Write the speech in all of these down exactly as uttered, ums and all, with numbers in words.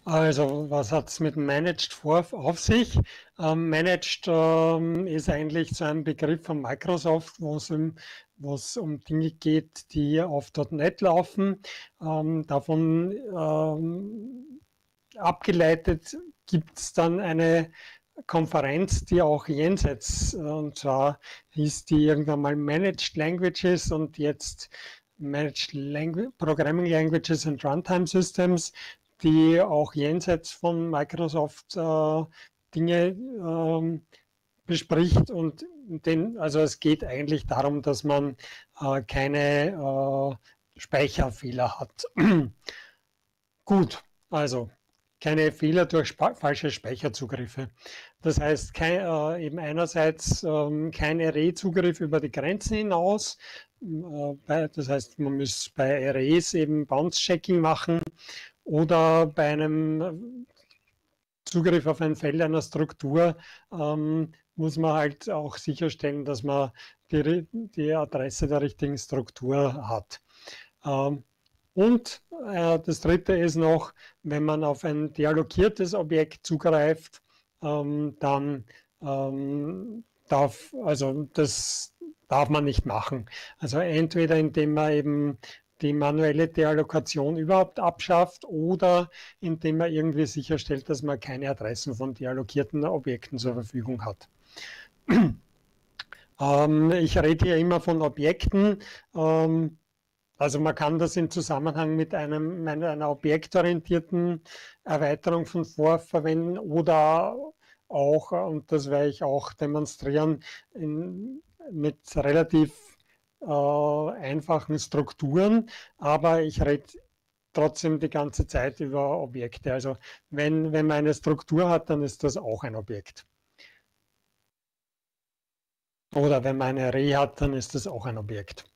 Also, was hat es mit Managed for auf sich? Ähm, Managed ähm, ist eigentlich so ein Begriff von Microsoft, wo es um, wo es um Dinge geht, die auf .NET laufen. Ähm, davon ähm, abgeleitet gibt es dann eine Konferenz, die auch jenseits, äh, und zwar hieß die irgendwann mal Managed Languages und jetzt Managed Langu Programming Languages and Runtime Systems, die auch jenseits von Microsoft äh, Dinge ähm, bespricht und den, also es geht eigentlich darum, dass man äh, keine äh, Speicherfehler hat. Gut, also keine Fehler durch spa falsche Speicherzugriffe. Das heißt, kein, äh, eben einerseits ähm, kein Array-Zugriff über die Grenzen hinaus. Äh, bei, das heißt, man muss bei Arrays eben Bounce-Checking machen oder bei einem Zugriff auf ein Feld einer Struktur ähm, muss man halt auch sicherstellen, dass man die, die Adresse der richtigen Struktur hat. Ähm, und äh, das dritte ist noch, wenn man auf ein deallokiertes Objekt zugreift, ähm, dann ähm, darf, also das darf man nicht machen. Also entweder indem man eben die manuelle Deallokation überhaupt abschafft oder indem man irgendwie sicherstellt, dass man keine Adressen von deallokierten Objekten zur Verfügung hat. ähm, ich rede hier immer von Objekten. Ähm, also man kann das in Zusammenhang mit einem, einer objektorientierten Erweiterung von for verwenden oder auch, und das werde ich auch demonstrieren, in, mit relativ äh, einfachen Strukturen, aber ich rede trotzdem die ganze Zeit über Objekte. Also wenn, wenn man eine Struktur hat, dann ist das auch ein Objekt. Oder wenn man eine Array hat, dann ist das auch ein Objekt.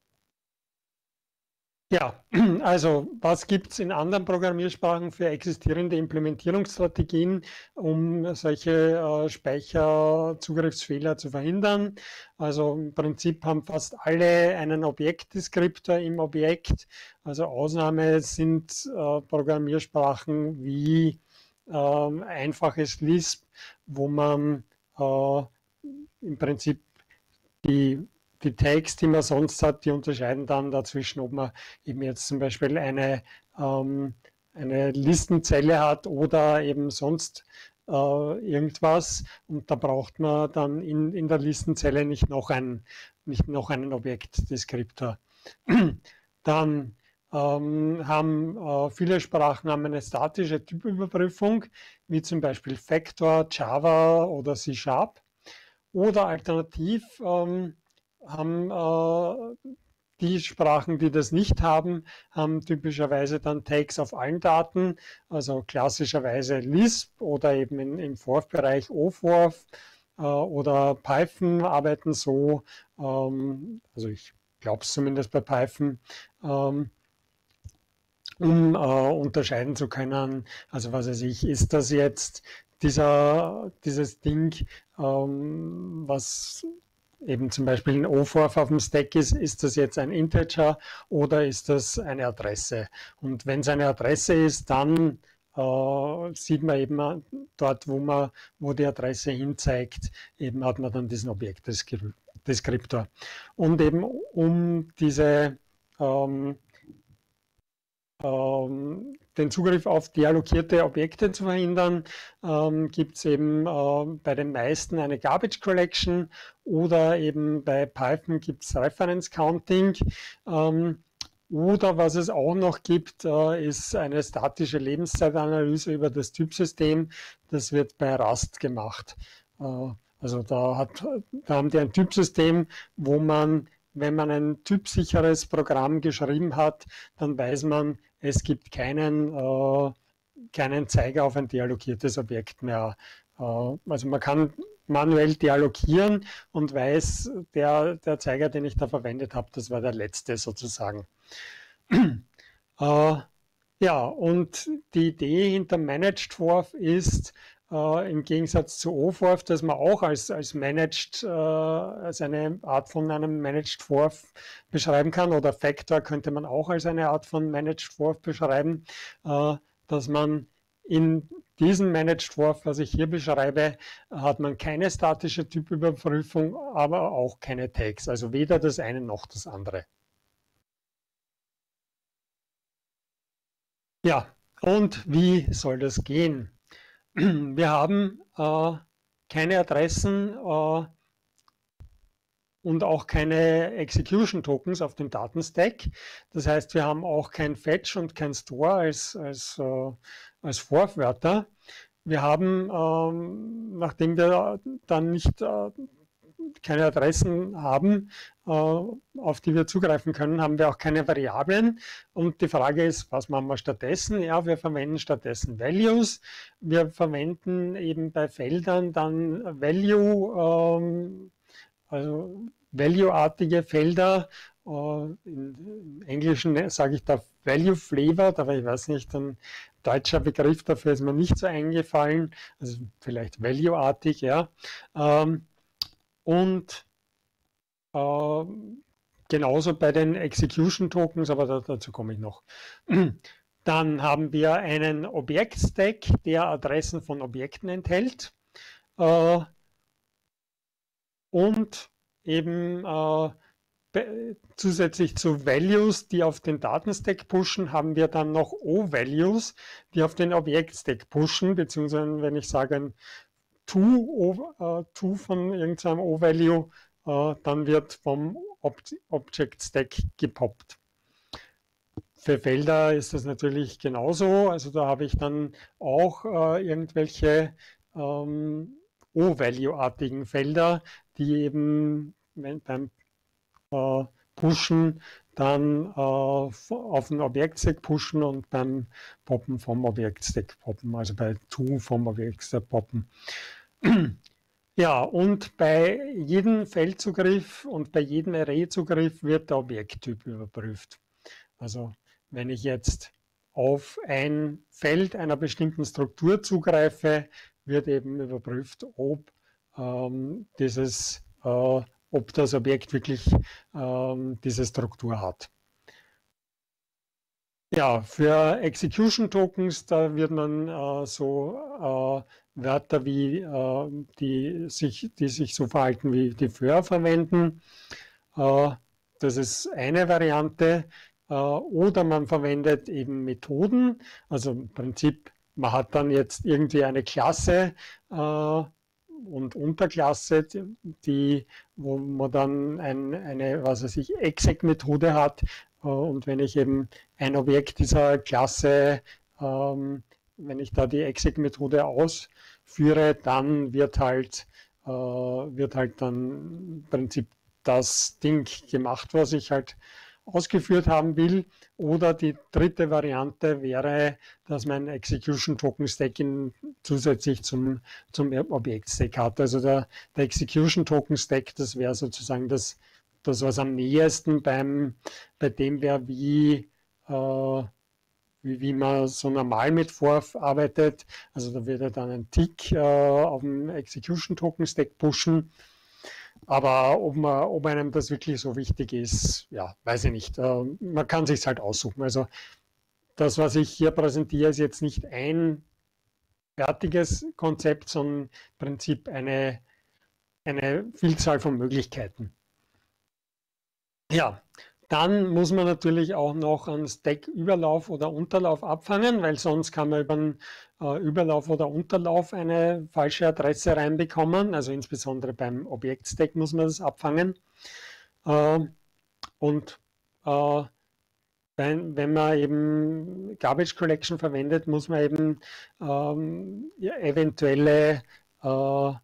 Ja, also was gibt es in anderen Programmiersprachen für existierende Implementierungsstrategien, um solche äh, Speicherzugriffsfehler zu verhindern? Also im Prinzip haben fast alle einen Objektdeskriptor im Objekt. Also Ausnahme sind äh, Programmiersprachen wie äh, einfaches Lisp, wo man äh, im Prinzip die, die Tags, die man sonst hat, die unterscheiden dann dazwischen, ob man eben jetzt zum Beispiel eine, ähm, eine Listenzelle hat oder eben sonst äh, irgendwas. Und da braucht man dann in, in der Listenzelle nicht noch, ein, nicht noch einen Objektdeskriptor. Dann ähm, haben äh, viele Sprachen haben eine statische Typüberprüfung, wie zum Beispiel Vector, Java oder C Sharp. Oder alternativ ähm, haben äh, die Sprachen, die das nicht haben, haben typischerweise dann Tags auf allen Daten, also klassischerweise Lisp oder eben in, im For-Bereich O F O R F äh, oder Python arbeiten so, ähm, also ich glaube es zumindest bei Python, ähm, um äh, unterscheiden zu können, also was weiß ich, ist das jetzt dieser, dieses Ding, ähm, was eben zum Beispiel ein O F O R F auf dem Stack ist, ist das jetzt ein Integer oder ist das eine Adresse? Und wenn es eine Adresse ist, dann äh, sieht man eben dort, wo man, wo die Adresse hinzeigt, eben hat man dann diesen Objektdeskriptor. Und eben um diese ähm, ähm, den Zugriff auf deallokierte Objekte zu verhindern, ähm, gibt es eben äh, bei den meisten eine Garbage Collection oder eben bei Python gibt es Reference Counting. Ähm, oder was es auch noch gibt, äh, ist eine statische Lebenszeitanalyse über das Typsystem. Das wird bei Rust gemacht. Äh, also da, hat, da haben die ein Typsystem, wo man, wenn man ein typsicheres Programm geschrieben hat, dann weiß man, es gibt keinen, äh, keinen Zeiger auf ein deallokiertes Objekt mehr. Äh, also man kann manuell deallokieren und weiß, der, der Zeiger, den ich da verwendet habe, das war der letzte sozusagen. äh, ja, und die Idee hinter Managed for ist, äh, im Gegensatz zu O F O R F, dass man auch als, als Managed, äh, als eine Art von einem Managed for beschreiben kann, oder Vector könnte man auch als eine Art von Managed for beschreiben, äh, dass man in diesem Managed For, was ich hier beschreibe, hat man keine statische Typüberprüfung, aber auch keine Tags, also weder das eine noch das andere. Ja, und wie soll das gehen? Wir haben äh, keine Adressen äh, und auch keine Execution Tokens auf dem Datenstack. Das heißt, wir haben auch kein Fetch und kein Store als, als, äh, als Vorwörter. Wir haben, ähm, nachdem wir dann nicht äh, keine Adressen haben, äh, auf die wir zugreifen können, haben wir auch keine Variablen. Und die Frage ist, was machen wir stattdessen? Ja, wir verwenden stattdessen Values. Wir verwenden eben bei Feldern dann Value, ähm, also Value-artige Felder. Äh, Im Englischen sage ich da Value Flavored, aber ich weiß nicht, ein deutscher Begriff dafür ist mir nicht so eingefallen. Also vielleicht Value-artig, ja. Ähm, und äh, genauso bei den Execution Tokens, aber da, dazu komme ich noch. Dann haben wir einen Objektstack, der Adressen von Objekten enthält. Äh, und eben äh, zusätzlich zu Values, die auf den Datenstack pushen, haben wir dann noch O-Values, die auf den Objektstack pushen, beziehungsweise wenn ich sage ein To, äh, to von irgendeinem O-Value, äh, dann wird vom Ob Object-Stack gepoppt. Für Felder ist das natürlich genauso, also da habe ich dann auch äh, irgendwelche ähm, O-Value-artigen Felder, die eben wenn, beim äh, Pushen dann äh, auf den Objektstack pushen und beim Poppen vom Objektstack poppen, also bei To vom Objektstack poppen. Ja, und bei jedem Feldzugriff und bei jedem Array-Zugriff wird der Objekttyp überprüft. Also wenn ich jetzt auf ein Feld einer bestimmten Struktur zugreife, wird eben überprüft, ob ähm, dieses, äh, ob das Objekt wirklich ähm, diese Struktur hat. Ja, für Execution Tokens, da wird man äh, so äh, Wörter wie, äh, die, sich, die sich so verhalten wie die für verwenden. Äh, das ist eine Variante. Äh, oder man verwendet eben Methoden. Also im Prinzip, man hat dann jetzt irgendwie eine Klasse äh, und Unterklasse, die, wo man dann ein, eine, was weiß ich, Exec-Methode hat. Und wenn ich eben ein Objekt dieser Klasse, ähm, wenn ich da die Exec-Methode ausführe, dann wird halt, äh, wird halt dann im Prinzip das Ding gemacht, was ich halt ausgeführt haben will. Oder die dritte Variante wäre, dass mein Execution Token Stack in, zusätzlich zum, zum Objekt-Stack hat. Also der, der Execution Token Stack, das wäre sozusagen das, das, was am nächsten beim, bei dem wäre, wie, äh, wie, wie man so normal mit For arbeitet. Also da wird er dann ein Tick äh, auf dem Execution Token Stack pushen. Aber ob, man, ob einem das wirklich so wichtig ist, ja, weiß ich nicht. Äh, man kann sich halt aussuchen. Also das, was ich hier präsentiere, ist jetzt nicht ein fertiges Konzept, sondern im Prinzip eine, eine Vielzahl von Möglichkeiten. Ja, dann muss man natürlich auch noch einen Stack-Überlauf oder Unterlauf abfangen, weil sonst kann man über einen äh, Überlauf oder Unterlauf eine falsche Adresse reinbekommen. Also insbesondere beim Objekt-Stack muss man das abfangen. Äh, und äh, wenn, wenn man eben Garbage Collection verwendet, muss man eben ähm, ja, eventuelle äh,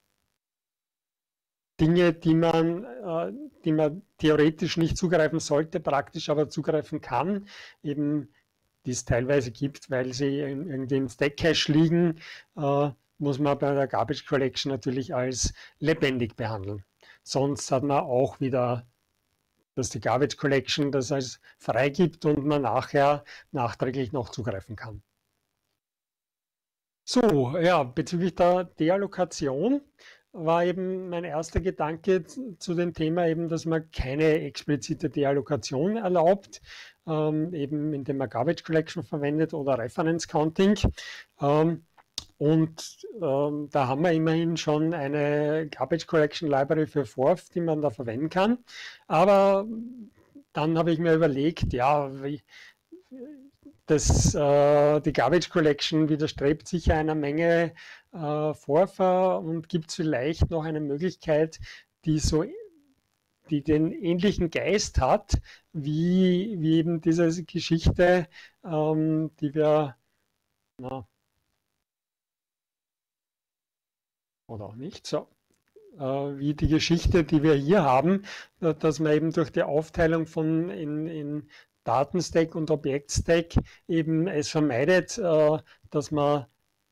Dinge, die man, äh, die man theoretisch nicht zugreifen sollte, praktisch aber zugreifen kann, eben die es teilweise gibt, weil sie irgendwie im Stack-Cache liegen, äh, muss man bei der Garbage Collection natürlich als lebendig behandeln. Sonst hat man auch wieder, dass die Garbage Collection das als frei gibt und man nachher nachträglich noch zugreifen kann. So, ja, bezüglich der Deallokation war eben mein erster Gedanke zu dem Thema eben, dass man keine explizite Deallokation erlaubt. ähm, eben indem man Garbage Collection verwendet oder Reference Counting. Ähm, und ähm, da haben wir immerhin schon eine Garbage Collection Library für Forth, die man da verwenden kann. Aber dann habe ich mir überlegt, ja, wie, das, äh, die Garbage Collection widerstrebt sicher einer Menge äh, Forther und gibt es vielleicht noch eine Möglichkeit, die so die den ähnlichen Geist hat, wie, wie eben diese Geschichte, ähm, die wir, na, oder auch nicht, so, äh, wie die Geschichte, die wir hier haben, dass man eben durch die Aufteilung von in, in Datenstack und Objektstack eben es vermeidet, äh, dass man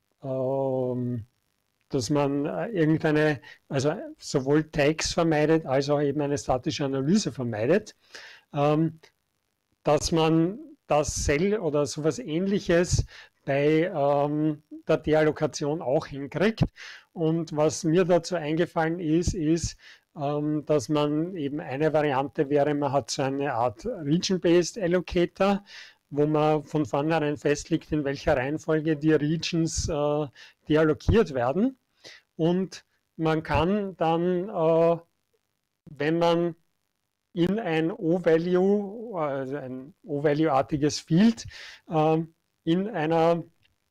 ähm, dass man äh, irgendeine, also sowohl Tags vermeidet, als auch eben eine statische Analyse vermeidet, ähm, dass man das Cell oder sowas Ähnliches bei ähm, der Deallokation auch hinkriegt. Und was mir dazu eingefallen ist, ist, ähm, dass man eben eine Variante wäre, man hat so eine Art Region-Based Allocator, wo man von vornherein festlegt, in welcher Reihenfolge die Regions äh, deallokiert werden. Und man kann dann, äh, wenn man in ein O-Value, also ein O-Value-artiges Field, äh, in einer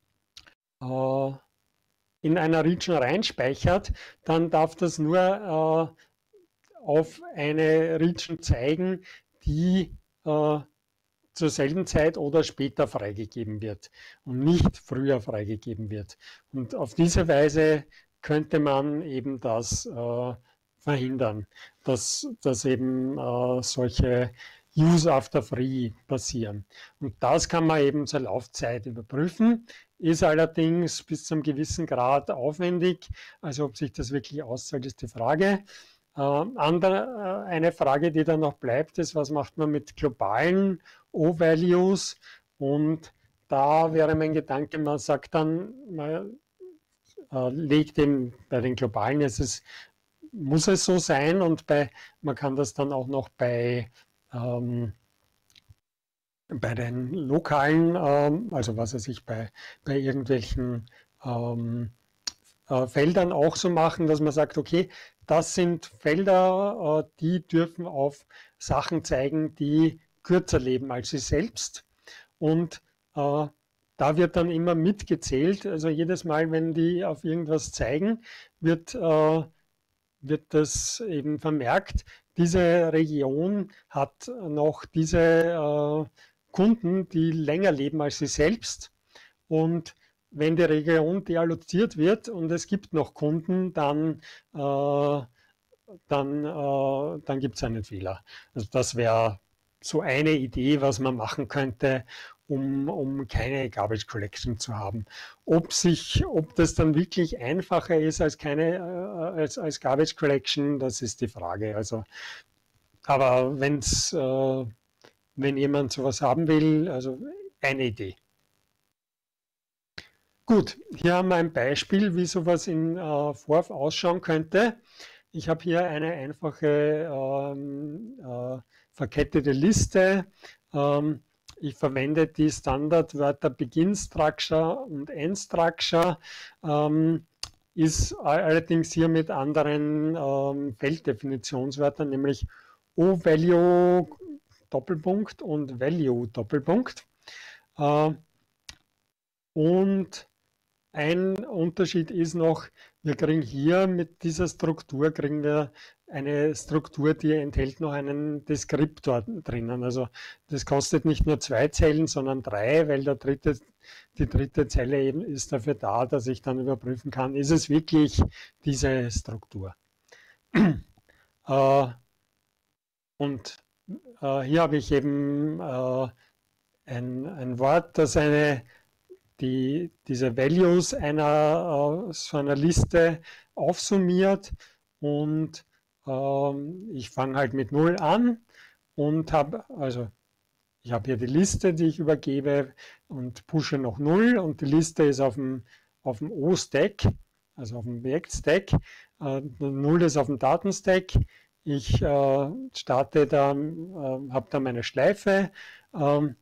äh, in einer Region reinspeichert, dann darf das nur äh, auf eine Region zeigen, die äh, zur selben Zeit oder später freigegeben wird und nicht früher freigegeben wird. Und auf diese Weise könnte man eben das äh, verhindern, dass, dass eben äh, solche Use after free passieren. Und das kann man eben zur Laufzeit überprüfen, ist allerdings bis zu einem gewissen Grad aufwendig. Also ob sich das wirklich auszahlt, ist die Frage. Äh, andere, äh, eine Frage, die dann noch bleibt, ist, was macht man mit globalen O-Values? Und da wäre mein Gedanke, man sagt dann, man äh, legt eben bei den globalen, ist es, muss es so sein und bei, man kann das dann auch noch bei, ähm, bei den lokalen, ähm, also was weiß ich, bei, bei irgendwelchen ähm, äh, Feldern auch so machen, dass man sagt, okay, das sind Felder, äh, die dürfen auf Sachen zeigen, die kürzer leben als sie selbst. Und äh, da wird dann immer mitgezählt. Also jedes Mal, wenn die auf irgendwas zeigen, wird, äh, wird das eben vermerkt. Diese Region hat noch diese äh, Kunden, die länger leben als sie selbst. Und wenn die Region dealloziert wird und es gibt noch Kunden, dann, äh, dann, äh, dann gibt es einen Fehler. Also das wäre so eine Idee, was man machen könnte, um, um keine Garbage Collection zu haben. Ob, sich, ob das dann wirklich einfacher ist als, keine, äh, als, als Garbage Collection, das ist die Frage. Also, aber wenn's, äh, wenn jemand sowas haben will, also eine Idee. Gut, hier haben wir ein Beispiel, wie sowas in äh, Forth ausschauen könnte. Ich habe hier eine einfache ähm, äh, verkettete Liste. Ähm, ich verwende die Standardwörter Begin Structure und End Structure, ähm, ist allerdings hier mit anderen ähm, Felddefinitionswörtern, nämlich O-Value Doppelpunkt und Value Doppelpunkt. Äh, und ein Unterschied ist noch, wir kriegen hier mit dieser Struktur, kriegen wir eine Struktur, die enthält noch einen Deskriptor drinnen. Also das kostet nicht nur zwei Zellen, sondern drei, weil der dritte, die dritte Zelle eben ist dafür da, dass ich dann überprüfen kann, ist es wirklich diese Struktur. äh, und äh, hier habe ich eben äh, ein, ein Wort, das eine Die, diese Values einer, äh, so einer Liste aufsummiert und ähm, ich fange halt mit null an und habe, also ich habe hier die Liste, die ich übergebe und pushe noch null und die Liste ist auf dem, auf dem O-Stack, also auf dem Objekt-Stack, äh, null ist auf dem Datenstack, Ich äh, starte dann, äh, habe dann meine Schleife, ähm,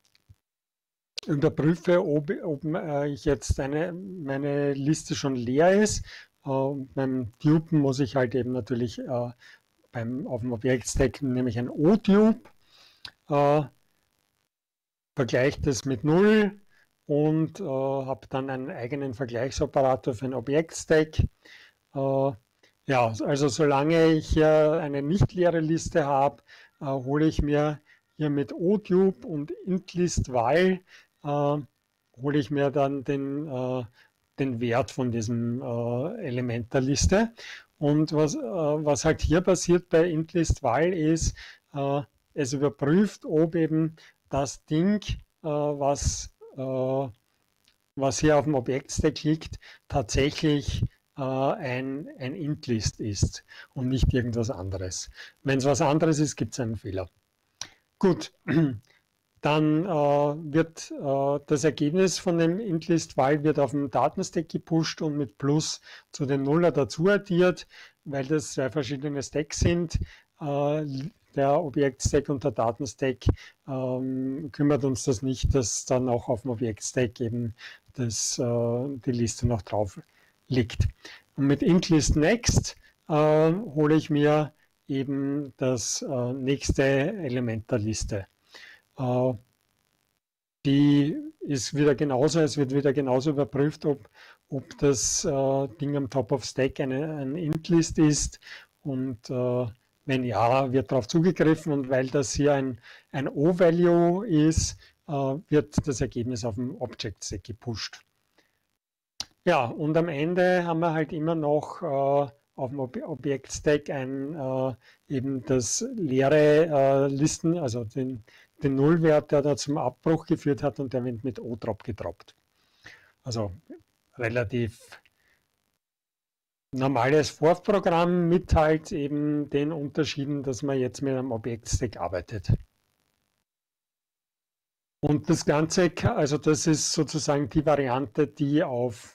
überprüfe, ob, ob äh, ich jetzt eine, meine Liste schon leer ist. Äh, beim Dupen muss ich halt eben natürlich äh, beim, auf dem Objektstack nämlich ein O-Tube, äh, vergleiche das mit null und äh, habe dann einen eigenen Vergleichsoperator für ein Objektstack. Äh, ja, also solange ich hier eine nicht leere Liste habe, äh, hole ich mir hier mit O-Tube und intlist-val äh, hole ich mir dann den, äh, den Wert von diesem äh, Element der Liste. Und was, äh, was halt hier passiert bei intlist-val ist, äh, es überprüft, ob eben das Ding, äh, was, äh, was hier auf dem Objektstack liegt, tatsächlich äh, ein, ein Intlist ist und nicht irgendwas anderes. Wenn es was anderes ist, gibt es einen Fehler. Gut, dann äh, wird äh, das Ergebnis von dem Intlist-Val wird auf dem Datenstack gepusht und mit Plus zu dem Nuller dazu addiert, weil das zwei verschiedene Stacks sind. Äh, der Objektstack und der Datenstack ähm, kümmert uns das nicht, dass dann auch auf dem Objektstack eben das, äh, die Liste noch drauf liegt. Und mit Intlist Next äh, hole ich mir eben das äh, nächste Element der Liste. Äh, die ist wieder genauso, es wird wieder genauso überprüft, ob, ob das äh, Ding am Top of Stack eine, ein Intlist ist und äh, wenn ja, wird darauf zugegriffen und weil das hier ein, ein O-Value ist, äh, wird das Ergebnis auf dem Object-Stack gepusht. Ja, und am Ende haben wir halt immer noch äh, auf dem Ob Objektstack ein, äh, eben das leere äh, Listen, also den, den Nullwert, der da zum Abbruch geführt hat und der wird mit O-Drop gedroppt. Also relativ normales Vorprogramm mit halt eben den Unterschieden, dass man jetzt mit einem Objektstack arbeitet. Und das Ganze, also das ist sozusagen die Variante, die auf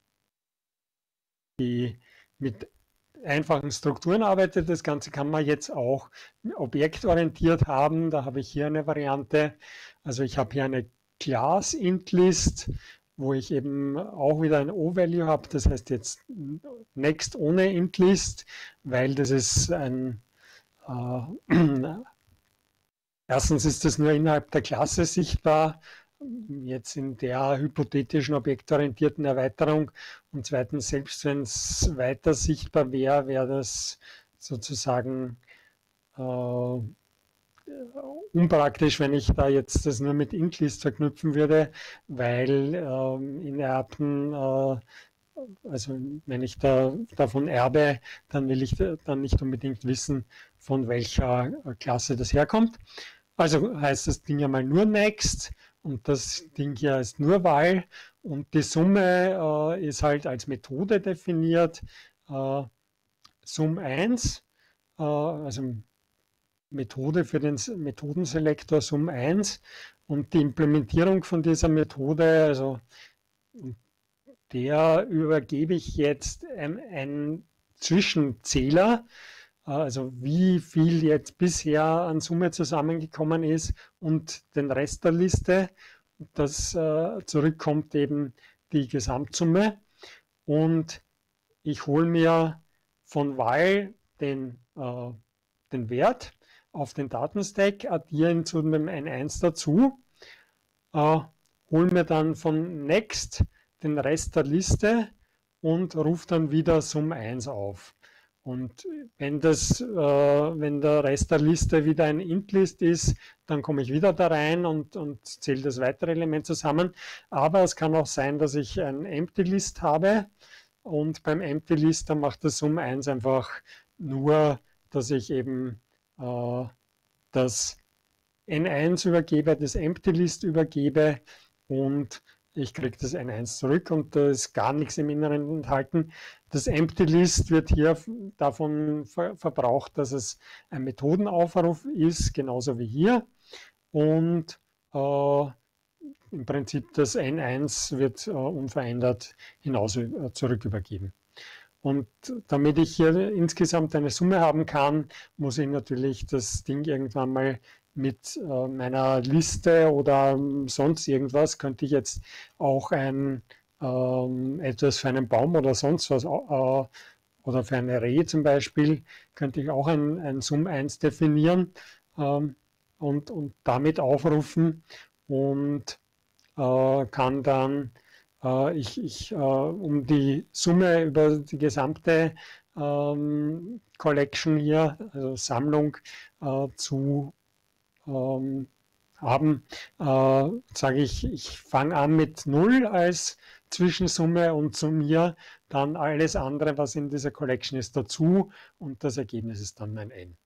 die mit einfachen Strukturen arbeitet. Das Ganze kann man jetzt auch objektorientiert haben. Da habe ich hier eine Variante. Also ich habe hier eine Class-Int-List, wo ich eben auch wieder ein O-Value habe. Das heißt jetzt Next ohne Int-List, weil das ist ein äh, erstens ist das nur innerhalb der Klasse sichtbar, jetzt in der hypothetischen objektorientierten Erweiterung. Und zweitens, selbst wenn es weiter sichtbar wäre, wäre das sozusagen äh, unpraktisch, wenn ich da jetzt das nur mit Intlist verknüpfen würde, weil ähm, in Erben, äh, also wenn ich da davon erbe, dann will ich dann nicht unbedingt wissen, von welcher Klasse das herkommt. Also heißt das Ding ja mal nur Next und das Ding hier ist nur Val und die Summe äh, ist halt als Methode definiert, äh, Sum eins, äh, also Methode für den Methodenselektor Sum eins und die Implementierung von dieser Methode, also der übergebe ich jetzt einen Zwischenzähler, also wie viel jetzt bisher an Summe zusammengekommen ist und den Rest der Liste. Das äh, zurückkommt eben die Gesamtsumme und ich hole mir von Val den, äh, den Wert auf den Datenstack, addiere ihn zu dem N eins dazu, äh, hole mir dann von Next den Rest der Liste und rufe dann wieder Sum eins auf. Und wenn, das, äh, wenn der Rest der Liste wieder ein Intlist ist, dann komme ich wieder da rein und, und zähle das weitere Element zusammen. Aber es kann auch sein, dass ich ein Empty List habe und beim Empty List, dann macht das Sum eins einfach nur, dass ich eben äh, das N eins übergebe, das Empty List übergebe und ich kriege das N eins zurück und da ist gar nichts im Inneren enthalten. Das Empty List wird hier davon ver verbraucht, dass es ein Methodenaufruf ist, genauso wie hier. Und äh, im Prinzip das N eins wird äh, unverändert hinaus äh, zurück übergeben. Und damit ich hier insgesamt eine Summe haben kann, muss ich natürlich das Ding irgendwann mal mit äh, meiner Liste oder ähm, sonst irgendwas, könnte ich jetzt auch ein, ähm, etwas für einen Baum oder sonst was, äh, oder für ein Array zum Beispiel, könnte ich auch ein, ein Sum eins definieren ähm, und, und damit aufrufen und äh, kann dann äh, ich, ich, äh, um die Summe über die gesamte ähm, Collection hier, also Sammlung, äh, zu ähm, haben, äh, sage ich, ich fange an mit null als Zwischensumme und summiere dann alles andere, was in dieser Collection ist, dazu und das Ergebnis ist dann mein N.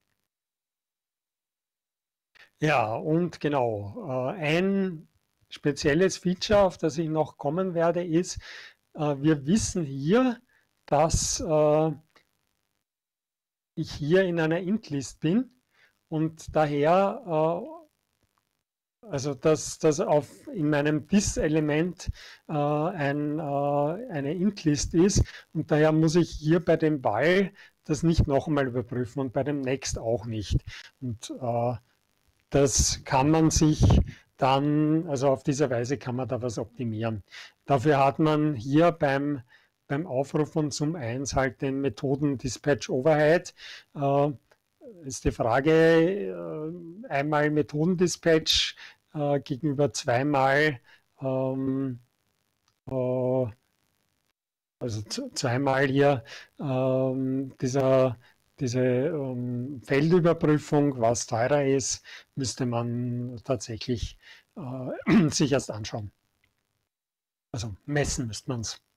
Ja, und genau, äh, ein spezielles Feature, auf das ich noch kommen werde, ist, äh, wir wissen hier, dass äh, ich hier in einer Int-List bin und daher, äh, also dass das auf in meinem Dis-Element äh, ein, äh, eine Int-List ist und daher muss ich hier bei dem Ball das nicht noch einmal überprüfen und bei dem Next auch nicht. Und äh, das kann man sich dann, also auf diese Weise kann man da was optimieren. Dafür hat man hier beim, beim Aufruf von Sum eins halt den Methoden Dispatch Overhead. Äh, ist die Frage, äh, einmal Methodendispatch äh, gegenüber zweimal, ähm, äh, also zweimal hier ähm, dieser, diese ähm, Feldüberprüfung, was teurer ist, müsste man tatsächlich äh, sich erst anschauen. Also messen müsste man es.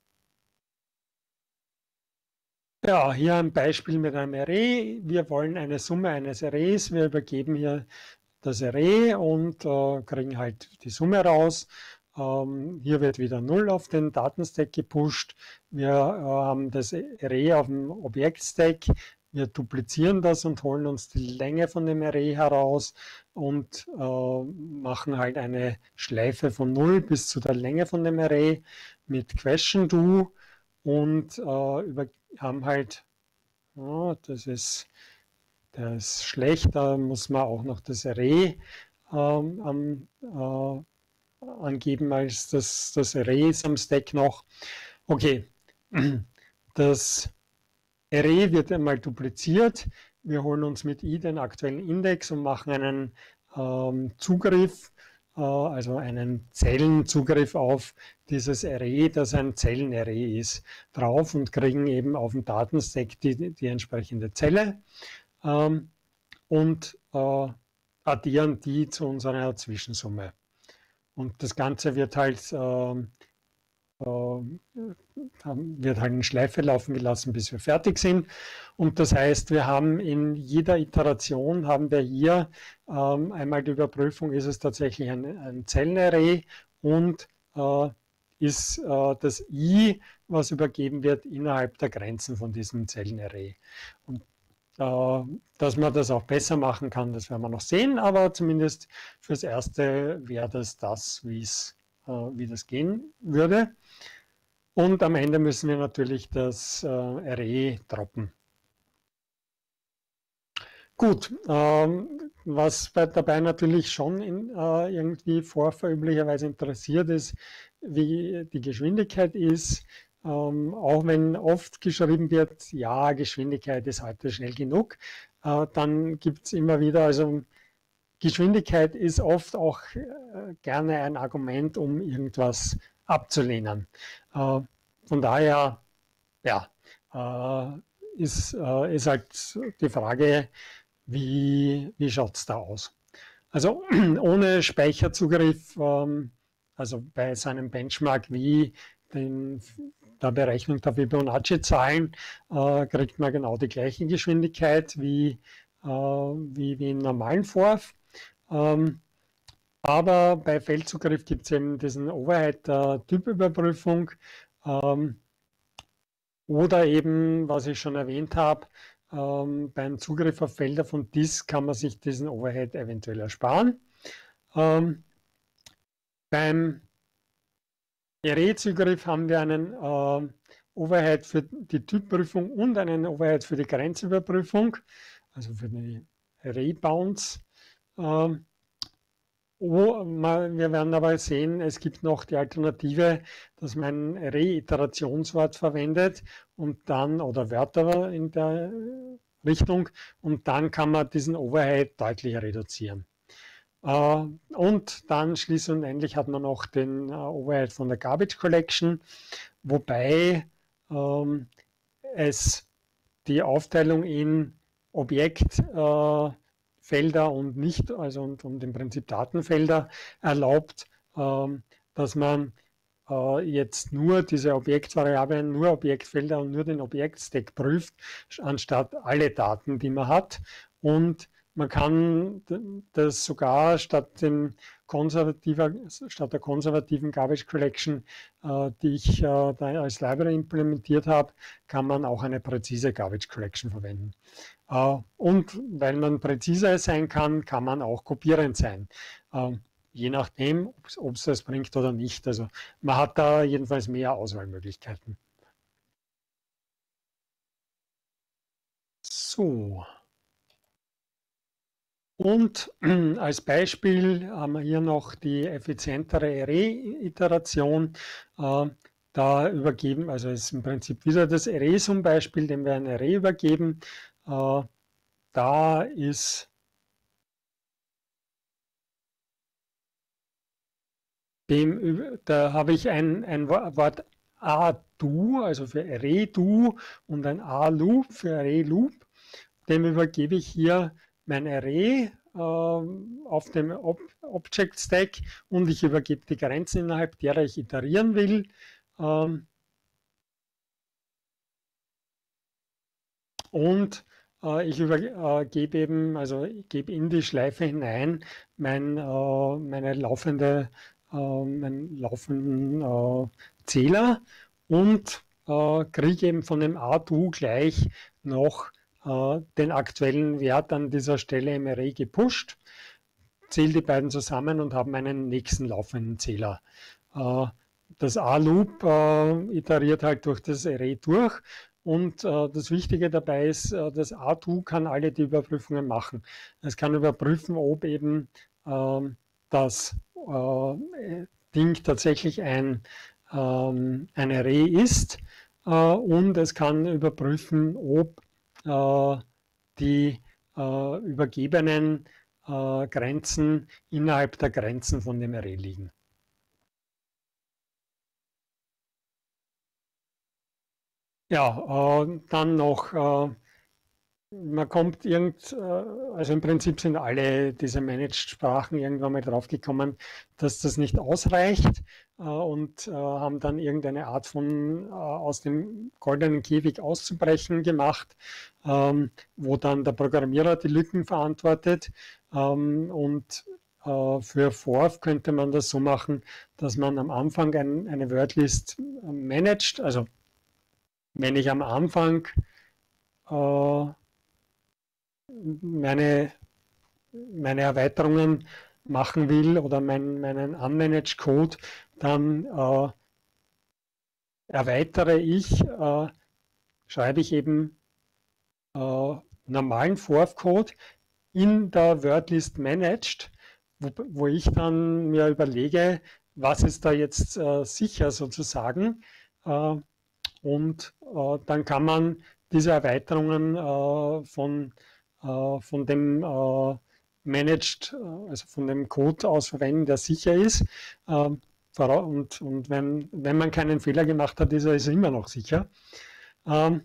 Ja, hier ein Beispiel mit einem Array. Wir wollen eine Summe eines Arrays. Wir übergeben hier das Array und äh, kriegen halt die Summe raus. Ähm, hier wird wieder null auf den Datenstack gepusht. Wir äh, haben das Array auf dem Objektstack. Wir duplizieren das und holen uns die Länge von dem Array heraus und äh, machen halt eine Schleife von null bis zu der Länge von dem Array mit QuestionDo und äh, über, haben halt, oh, das ist der ist schlecht, da muss man auch noch das Array ähm, äh, angeben, als das, das Array ist am Stack noch. Okay, das Array wird einmal dupliziert. Wir holen uns mit i den aktuellen Index und machen einen ähm, Zugriff, äh, also einen Zellenzugriff auf dieses Array, das ein Zellenarray ist, drauf und kriegen eben auf dem Datenstack die, die entsprechende Zelle. Ähm, und äh, addieren die zu unserer Zwischensumme. Und das Ganze wird halt, äh, äh, wird halt in Schleife laufen gelassen, bis wir fertig sind. Und das heißt, wir haben in jeder Iteration haben wir hier ähm, einmal die Überprüfung, ist es tatsächlich ein, ein Zellenarray und äh, ist äh, das i, was übergeben wird, innerhalb der Grenzen von diesem Zellenarray. Und dass man das auch besser machen kann, das werden wir noch sehen, aber zumindest fürs Erste wäre das das, wie's, äh, wie das gehen würde. Und am Ende müssen wir natürlich das äh, Array droppen. Gut, ähm, was bei, dabei natürlich schon in, äh, irgendwie vorverüblicherweise interessiert ist, wie die Geschwindigkeit ist. Ähm, auch wenn oft geschrieben wird, ja, Geschwindigkeit ist heute schnell genug, äh, dann gibt es immer wieder, also Geschwindigkeit ist oft auch äh, gerne ein Argument, um irgendwas abzulehnen. Äh, von daher, ja, äh, ist, äh, ist halt die Frage, wie, wie schaut es da aus? Also ohne Speicherzugriff, ähm, also bei seinem Benchmark wie den, der Berechnung der Fibonacci-Zahlen, äh, kriegt man genau die gleiche Geschwindigkeit wie, äh, wie, wie im normalen Vorf. Ähm, aber bei Feldzugriff gibt es eben diesen Overhead der Typüberprüfung ähm, oder eben, was ich schon erwähnt habe, ähm, beim Zugriff auf Felder von Dis kann man sich diesen Overhead eventuell ersparen. Ähm, beim Array-Zugriff haben wir einen äh, Overhead für die Typprüfung und einen Overhead für die Grenzüberprüfung, also für die Array Bounds. Ähm, oh, wir werden aber sehen, es gibt noch die Alternative, dass man ein Reiterationswort verwendet und dann, oder Wörter in der Richtung, und dann kann man diesen Overhead deutlich reduzieren. Und dann schließlich und endlich hat man noch den Overhead von der Garbage Collection, wobei ähm, es die Aufteilung in Objektfelder äh, und nicht, also und, und im Prinzip Datenfelder erlaubt, ähm, dass man äh, jetzt nur diese Objektvariablen, nur Objektfelder und nur den Objektstack prüft, anstatt alle Daten, die man hat. Und man kann das sogar statt, dem konservativer, statt der konservativen Garbage Collection, äh, die ich äh, da als Library implementiert habe, kann man auch eine präzise Garbage Collection verwenden. Äh, und weil man präziser sein kann, kann man auch kopierend sein. Äh, je nachdem, ob es das bringt oder nicht. Also man hat da jedenfalls mehr Auswahlmöglichkeiten. So. Und als Beispiel haben wir hier noch die effizientere Array-Iteration. Da übergeben, also ist im Prinzip wieder das Array-Sum-Beispiel, dem wir ein Array übergeben. Da ist dem, da habe ich ein, ein Wort A-Do, also für Array-Do, und ein A-Loop für Array-Loop. Dem übergebe ich hier mein Array äh, auf dem Ob Object Stack und ich übergebe die Grenzen, innerhalb derer ich iterieren will. Ähm, und äh, ich übergebe eben, also ich gebe in die Schleife hinein mein, äh, meine laufende, äh, meinen laufenden äh, Zähler und äh, kriege eben von dem A-Do gleich noch den aktuellen Wert an dieser Stelle im Array gepusht, zähle die beiden zusammen und habe meinen nächsten laufenden Zähler. Das A-Loop iteriert halt durch das Array durch und das Wichtige dabei ist, das A-Do kann alle die Überprüfungen machen. Es kann überprüfen, ob eben das Ding tatsächlich ein, ein Array ist und es kann überprüfen, ob die äh, übergebenen äh, Grenzen innerhalb der Grenzen von dem Array liegen. Ja, äh, dann noch, äh, man kommt irgend, äh, also im Prinzip sind alle diese Managed-Sprachen irgendwann mal drauf gekommen, dass das nicht ausreicht äh, und äh, haben dann irgendeine Art von äh, aus dem goldenen Käfig auszubrechen gemacht, ähm, wo dann der Programmierer die Lücken verantwortet. Ähm, und äh, für Forth könnte man das so machen, dass man am Anfang ein, eine Wordlist managt. Also wenn ich am Anfang äh, meine, meine Erweiterungen machen will oder mein, meinen Unmanaged Code, dann äh, erweitere ich, äh, schreibe ich eben äh, normalen Forth-Code in der Wordlist Managed, wo, wo ich dann mir überlege, was ist da jetzt äh, sicher sozusagen. Äh, und äh, dann kann man diese Erweiterungen äh, von von dem äh, Managed, also von dem Code aus verwenden, der sicher ist. Ähm, und und wenn, wenn man keinen Fehler gemacht hat, ist er, ist er immer noch sicher. Ähm,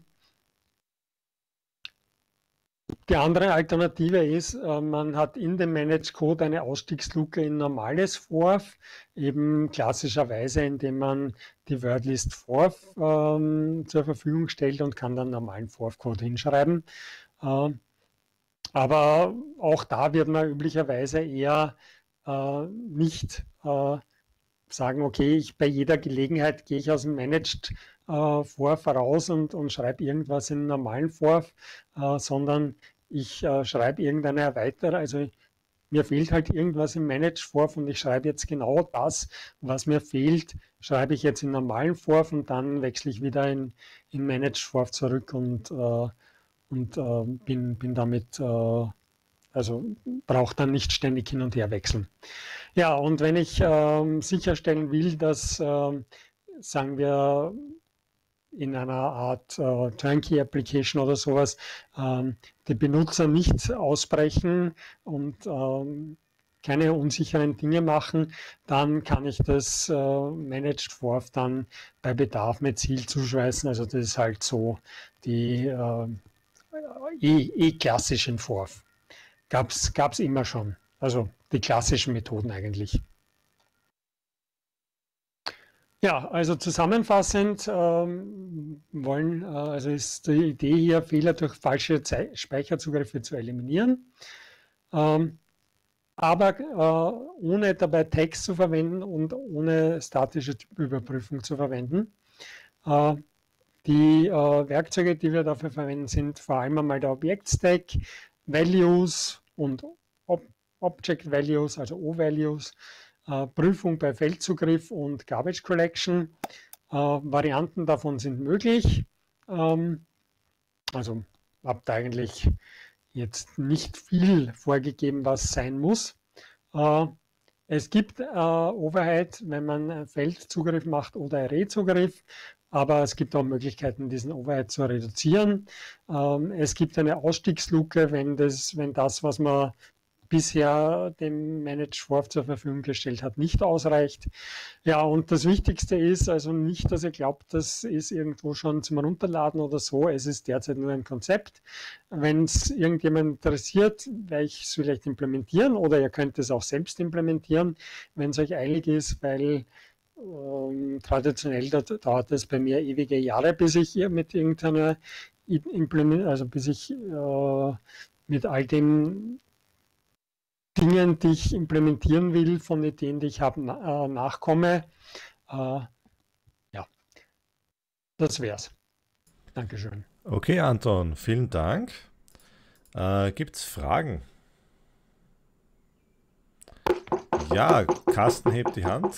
die andere Alternative ist, äh, man hat in dem Managed Code eine Ausstiegsluke in normales Forth, eben klassischerweise, indem man die Wordlist Forth ähm, zur Verfügung stellt und kann dann normalen Forth-Code hinschreiben. Ähm, Aber auch da wird man üblicherweise eher äh, nicht äh, sagen, okay, ich, bei jeder Gelegenheit gehe ich aus dem Managed äh, Forth raus und, und schreibe irgendwas in normalen Forth, äh, sondern ich äh, schreibe irgendeine Erweiterung, also mir fehlt halt irgendwas im Managed-Forth und ich schreibe jetzt genau das, was mir fehlt, schreibe ich jetzt in normalen Forth und dann wechsle ich wieder in, in Managed-Forth zurück und, äh, und äh, bin, bin damit, äh, also brauche dann nicht ständig hin und her wechseln. Ja, und wenn ich ähm, sicherstellen will, dass, ähm, sagen wir, in einer Art äh, Turnkey-Application oder sowas ähm, die Benutzer nicht ausbrechen und ähm, keine unsicheren Dinge machen, dann kann ich das äh, Managed Forth dann bei Bedarf mit Ziel zuschweißen. Also das ist halt so die äh, eh, eh klassischen Forth. Gab's, gab's immer schon. Also die klassischen Methoden eigentlich. Ja, also zusammenfassend ähm, wollen, äh, also ist die Idee hier, Fehler durch falsche Ze Speicherzugriffe zu eliminieren, ähm, aber äh, ohne dabei Tags zu verwenden und ohne statische Typüberprüfung zu verwenden. Äh, die äh, Werkzeuge, die wir dafür verwenden, sind vor allem einmal der Objektstack, Values und Ob Object Values, also O-Values, äh, Prüfung bei Feldzugriff und Garbage Collection. Äh, Varianten davon sind möglich. Ähm, also habt eigentlich jetzt nicht viel vorgegeben, was sein muss. Äh, es gibt äh, Overhead, wenn man Feldzugriff macht oder Array-Zugriff, aber es gibt auch Möglichkeiten, diesen Overhead zu reduzieren. Ähm, es gibt eine Ausstiegsluke, wenn das, wenn das, was man bisher dem Managed Forth zur Verfügung gestellt hat, nicht ausreicht. Ja, und das Wichtigste ist also nicht, dass ihr glaubt, das ist irgendwo schon zum Runterladen oder so. Es ist derzeit nur ein Konzept. Wenn es irgendjemand interessiert, werde ich es vielleicht implementieren oder ihr könnt es auch selbst implementieren, wenn es euch eilig ist, weil ähm, traditionell dauert es bei mir ewige Jahre, bis ich hier mit irgendeiner Implement, also bis ich äh, mit all dem Dingen, die ich implementieren will, von Ideen, die ich habe, na, äh, nachkomme. Äh, ja, das wär's. Dankeschön. Okay, Anton, vielen Dank. Äh, Gibt es Fragen? Ja, Carsten hebt die Hand.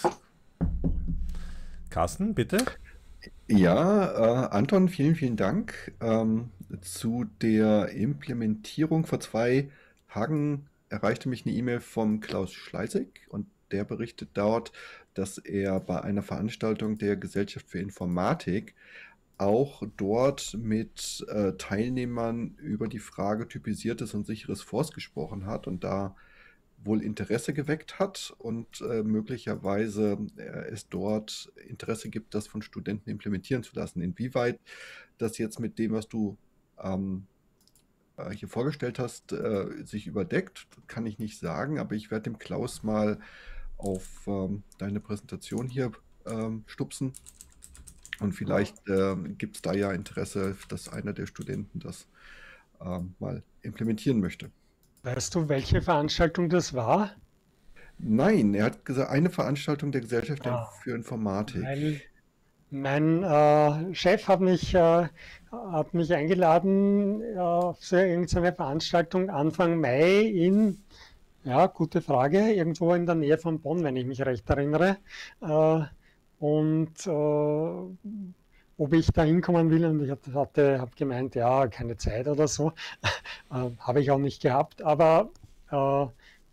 Carsten, bitte. Ja, äh, Anton, vielen, vielen Dank. Ähm, zu der Implementierung vor zwei Tagen erreichte mich eine E-Mail vom Klaus Schleißig und der berichtet dort, dass er bei einer Veranstaltung der Gesellschaft für Informatik auch dort mit äh, Teilnehmern über die Frage typisiertes und sicheres Force gesprochen hat und da wohl Interesse geweckt hat und äh, möglicherweise äh, es dort Interesse gibt, das von Studenten implementieren zu lassen. Inwieweit das jetzt mit dem, was du ähm, äh, hier vorgestellt hast, äh, sich überdeckt, kann ich nicht sagen, aber ich werde dem Klaus mal auf ähm, deine Präsentation hier ähm, stupsen und vielleicht ähm, gibt es da ja Interesse, dass einer der Studenten das ähm, mal implementieren möchte. Weißt du, welche Veranstaltung das war? Nein, er hat gesagt, eine Veranstaltung der Gesellschaft Ah, für Informatik. weil mein äh, Chef hat mich, äh, hat mich eingeladen äh, auf so irgendeine Veranstaltung Anfang Mai in, ja, gute Frage, irgendwo in der Nähe von Bonn, wenn ich mich recht erinnere. Äh, und äh, ob ich da hinkommen will, und ich hatte, habe gemeint, ja, keine Zeit oder so, äh, habe ich auch nicht gehabt, aber äh,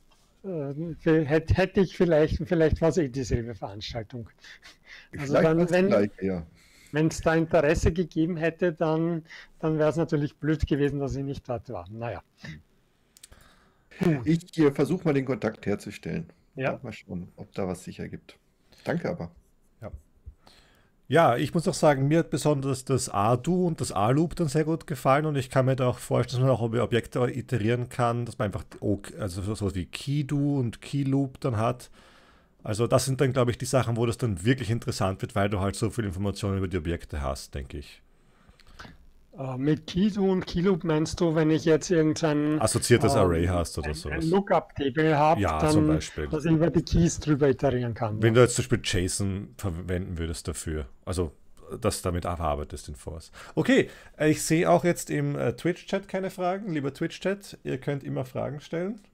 äh, hätte, hätte ich vielleicht, vielleicht war es eh dieselbe Veranstaltung. Also Vielleicht war dann, es die wenn, gleiche, ja. wenn es da Interesse gegeben hätte, dann, dann wäre es natürlich blöd gewesen, dass ich nicht dort war. Naja, gut. Ich äh, versuche mal den Kontakt herzustellen. Ja, Ja, mal schauen, ob da was sicher gibt. Danke aber. Ja. Ja, ich muss auch sagen, mir hat besonders das A-Do und das A-Loop dann sehr gut gefallen und ich kann mir da auch vorstellen, dass man auch über Objekte iterieren kann, dass man einfach also sowas wie Key-Do und Key-Loop dann hat. Also das sind dann, glaube ich, die Sachen, wo das dann wirklich interessant wird, weil du halt so viel Informationen über die Objekte hast, denke ich. äh, mit Key-Do und Keyloop meinst du, wenn ich jetzt irgendein Assoziiertes Array ähm, hast oder ein, ein sowas. Lookup-Table habe, Ja, zum dann, Beispiel. dass ich über die Keys drüber iterieren kann. Wenn Ja. du jetzt zum Beispiel JSON verwenden würdest dafür, also das damit verarbeitest in Force. Okay, ich sehe auch jetzt im äh, Twitch-Chat keine Fragen. Lieber Twitch-Chat, ihr könnt immer Fragen stellen.